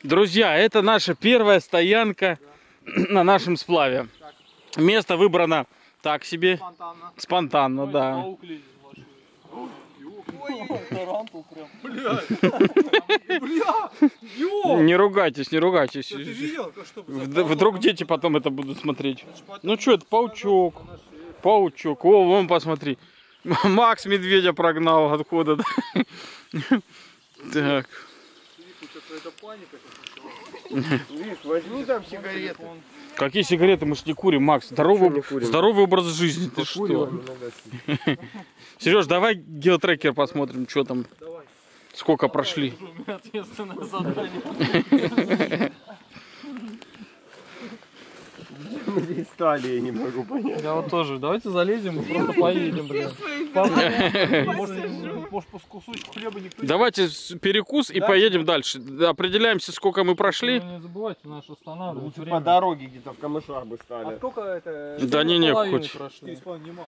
Друзья, это наша первая стоянка на нашем сплаве. Место выбрано так себе. Спонтанно, да. Не ругайтесь, не ругайтесь. Вдруг дети потом это будут смотреть. Ну что, это паучок. Паучок. О, вон посмотри. Макс медведя прогнал откуда-то. Так. Возьми там сигареты. Какие сигареты? Мы ж не курим, Макс. Здоровый образ жизни. Ты что? Сереж, давай геотрекер посмотрим, что там. Сколько прошли. Ответственное задание. Здесь стали, я не могу понять. Я вот тоже. Давайте залезем и просто поедем, блин. Может, по кусочку хлеба никто. Давайте перекус и поедем дальше. Определяемся, сколько мы прошли. Не забывайте нас останавливать. По дороге где-то в камышах бы стали. А сколько это? Да не, хоть. Прошли.